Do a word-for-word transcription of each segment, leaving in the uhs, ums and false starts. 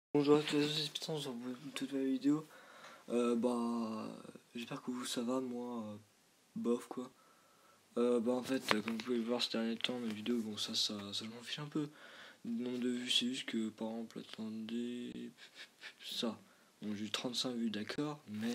Bonjour à tous les habitants, on se retrouve pour toute ma vidéo. Euh, bah, j'espère que vous ça va, moi, euh, bof quoi. Euh, bah en fait, euh, comme vous pouvez le voir ces derniers temps, mes vidéos, bon ça, ça, ça je m'en fiche un peu. Le nombre de vues, c'est juste que par exemple, attendez, ça. Bon, j'ai eu trente-cinq vues, d'accord, mais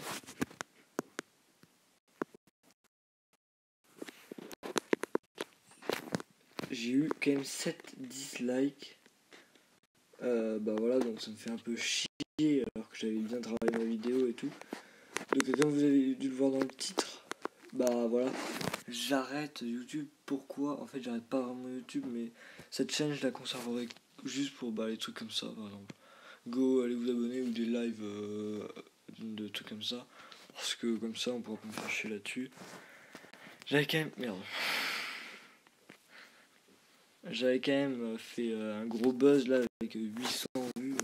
j'ai eu quand même sept dislikes. Euh, bah voilà, donc ça me fait un peu chier alors que j'avais bien travaillé ma vidéo et tout. Donc comme vous avez dû le voir dans le titre, bah voilà, j'arrête YouTube. Pourquoi? En fait, j'arrête pas vraiment YouTube, mais cette chaîne, je la conserverai juste pour bah, les trucs comme ça, par exemple. Go, allez vous abonner ou des lives euh, de trucs comme ça. Parce que comme ça, on pourra pas me faire chier là-dessus. J'avais quand même... Merde. J'avais quand même fait euh, un gros buzz là avec huit cents vues.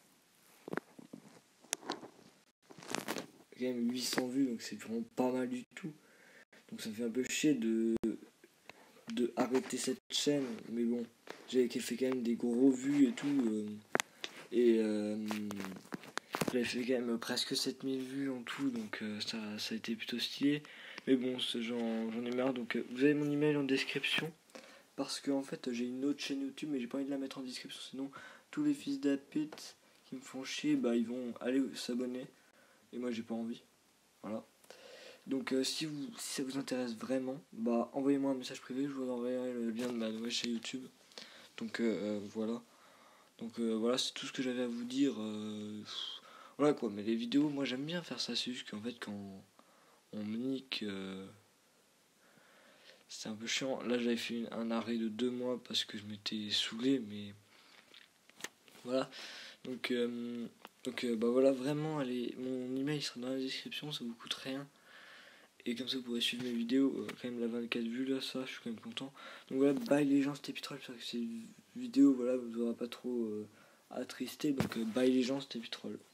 Quand même huit cents vues, donc c'est vraiment pas mal du tout. Donc ça me fait un peu chier de, de arrêter cette chaîne. Mais bon, j'avais fait quand même des gros vues et tout. Euh, et euh, j'avais fait quand même presque sept mille vues en tout. Donc euh, ça, ça a été plutôt stylé. Mais bon, j'en, j'en ai marre. Donc euh, vous avez mon email en description. Parce que en fait j'ai une autre chaîne YouTube, mais j'ai pas envie de la mettre en description. Sinon, tous les fils d'apit qui me font chier, bah ils vont aller s'abonner. Et moi j'ai pas envie. Voilà. Donc euh, si, vous, si ça vous intéresse vraiment, bah envoyez-moi un message privé, je vous enverrai le lien de ma nouvelle chaîne YouTube. Donc euh, euh, voilà. Donc euh, voilà, c'est tout ce que j'avais à vous dire. Euh, voilà quoi, mais les vidéos, moi j'aime bien faire ça, c'est juste qu'en fait quand on me nique, euh, c'est un peu chiant. Là j'avais fait une, un arrêt de deux mois parce que je m'étais saoulé, mais voilà. Donc, euh, donc euh, bah voilà, vraiment, allez, mon email sera dans la description, ça vous coûte rien. Et comme ça vous pourrez suivre mes vidéos, euh, quand même la vingt-quatre vues là, ça je suis quand même content. Donc voilà, bye les gens, c'était Pitrol, j'espère que cette vidéo voilà, vous aura pas trop euh, attristé. Donc euh, bye les gens, c'était Pitrol.